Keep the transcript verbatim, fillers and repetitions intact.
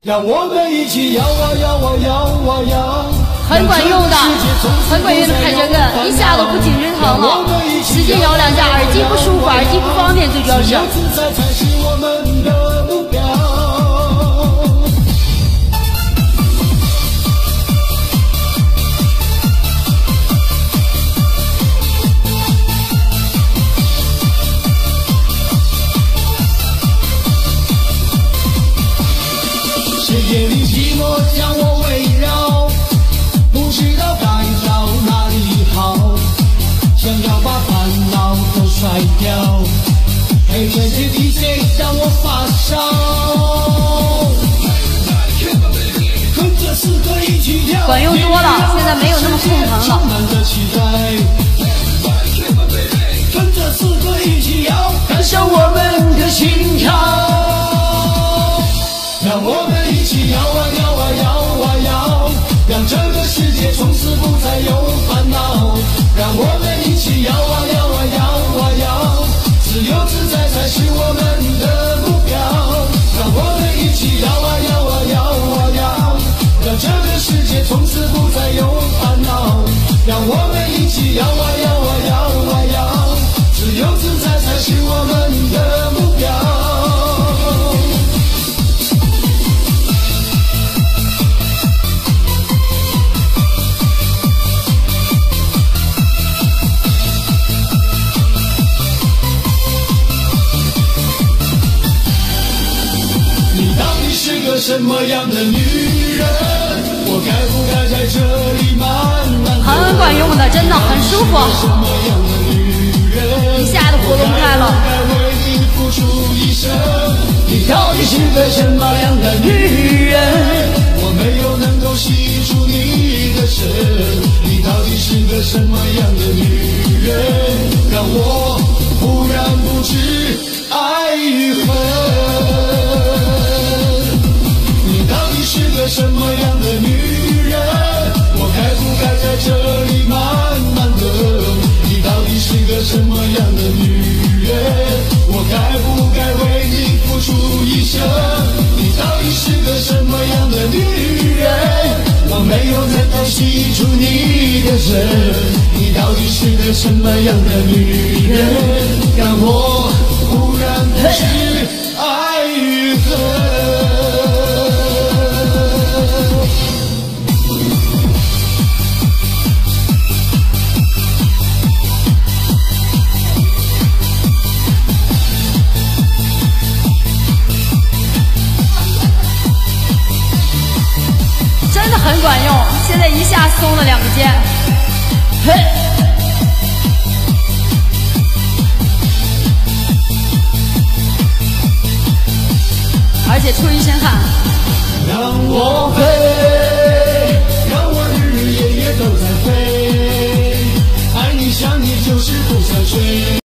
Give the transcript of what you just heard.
让我们一起摇啊摇啊摇啊摇， 很管用的，很管用的凯旋梗，一下都不仅人疼了，直接摇两下，耳机不舒服，耳机不方便，最主要是。 世界里寂寞将我围绕，不知道该到哪里好，想要把烦恼都甩掉，黑天气 D J 让我发烧，跟着四个一起跳， 管用多了，现在没有那么痛疼了。 跟着四个一起摇，燃烧我们的心跳，让我们一起摇啊摇啊摇啊摇，让这个世界从此不再有烦恼，让我们一起摇啊摇啊摇啊摇，自由自在才是我们的目标，让我们一起摇啊摇啊摇啊摇，让这个世界从此不再有烦恼，让我们一起摇啊摇啊摇啊摇，自由自在才是我们的目标。是个什么样的女人？我该不该在这里慢慢很管用的，真的很舒服。 什么样的女人？ 一下都活动开了。 该为你付出一生。你到底是个什么样的女人？我没有能够吸住你的身。你到底是个什么样的女人？让我忽然不知爱与恨。是个什么样的女人？我该不该在这里慢慢等？你到底是个什么样的女人？我该不该为你付出一生？你到底是个什么样的女人？我没有能够记住你的人。你到底是个什么样的女人？让我忽然不知爱与恨。 真的很管用，现在一下松了两个肩，嘿，而且出一身汗。